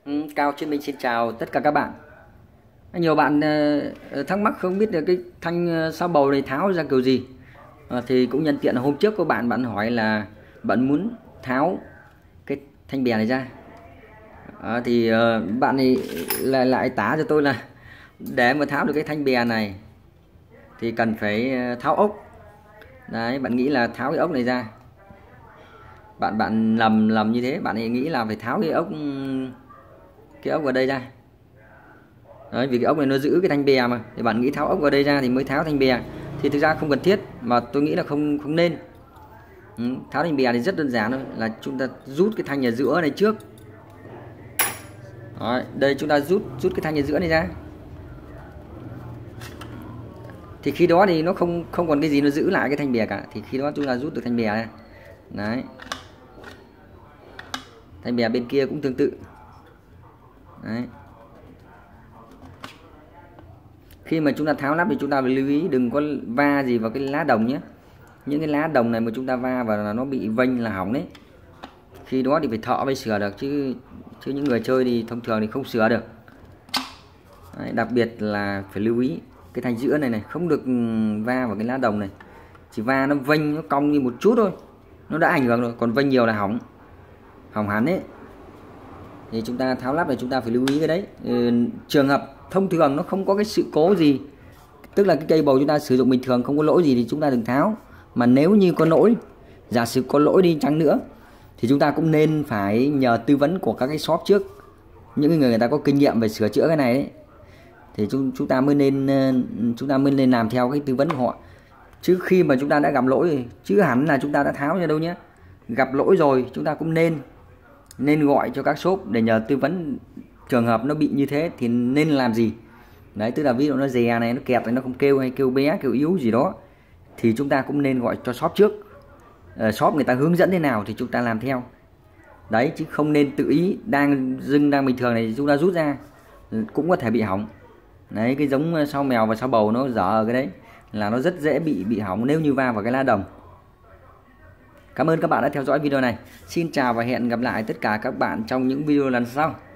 Cao Chuyên Minh xin chào tất cả các bạn. Nhiều bạn thắc mắc không biết là cái thanh sao bầu này tháo ra kiểu gì. Thì cũng nhân tiện là hôm trước có bạn hỏi là bạn muốn tháo cái thanh bè này ra. Thì bạn ấy lại tả cho tôi là để mà tháo được cái thanh bè này thì cần phải tháo ốc. Đấy, bạn nghĩ là tháo cái ốc này ra. Bạn lầm như thế, bạn ấy nghĩ là phải tháo cái ốc ở đây ra. Đấy, vì cái ốc này nó giữ cái thanh bè mà, thì bạn nghĩ tháo ốc ở đây ra thì mới tháo thanh bè, thì thực ra không cần thiết, mà tôi nghĩ là không nên. Tháo thanh bè thì rất đơn giản thôi, là chúng ta rút cái thanh ở giữa này trước. Đấy, đây chúng ta rút cái thanh ở giữa này ra, thì khi đó thì nó không còn cái gì nó giữ lại cái thanh bè cả, thì khi đó chúng ta rút được thanh bè ra. Đấy, thanh bè bên kia cũng tương tự. Đấy, khi mà chúng ta tháo lắp thì chúng ta phải lưu ý đừng có va gì vào cái lá đồng nhé. Những cái lá đồng này mà chúng ta va vào là nó bị vênh là hỏng đấy. Khi đó thì phải thợ mới sửa được, chứ những người chơi thì thông thường thì không sửa được. Đấy, đặc biệt là phải lưu ý cái thanh giữa này không được va vào cái lá đồng này. Chỉ va nó vênh, nó cong như một chút thôi, nó đã ảnh hưởng rồi, còn vênh nhiều là hỏng hẳn đấy. Thì chúng ta tháo lắp này chúng ta phải lưu ý cái đấy. Trường hợp thông thường nó không có cái sự cố gì, tức là cái cây bầu chúng ta sử dụng bình thường không có lỗi gì thì chúng ta đừng tháo. Mà nếu như có lỗi, giả sử có lỗi đi chăng nữa, thì chúng ta cũng nên phải nhờ tư vấn của các cái shop trước, những người ta có kinh nghiệm về sửa chữa cái này đấy, thì chúng ta mới nên làm theo cái tư vấn của họ. Chứ khi mà chúng ta đã gặp lỗi, chứ hẳn là chúng ta đã tháo ra đâu nhé. Gặp lỗi rồi chúng ta cũng nên gọi cho các shop để nhờ tư vấn. Trường hợp nó bị như thế thì nên làm gì. Đấy, tức là ví dụ nó dè này, nó kẹt này, nó không kêu hay kêu bé, kêu yếu gì đó, thì chúng ta cũng nên gọi cho shop trước. Shop người ta hướng dẫn thế nào thì chúng ta làm theo. Đấy, chứ không nên tự ý đang bình thường này chúng ta rút ra cũng có thể bị hỏng. Đấy, cái giống sao mèo và sao bầu nó dở cái đấy là nó rất dễ bị hỏng nếu như va vào cái lá đồng. Cảm ơn các bạn đã theo dõi video này. Xin chào và hẹn gặp lại tất cả các bạn trong những video lần sau.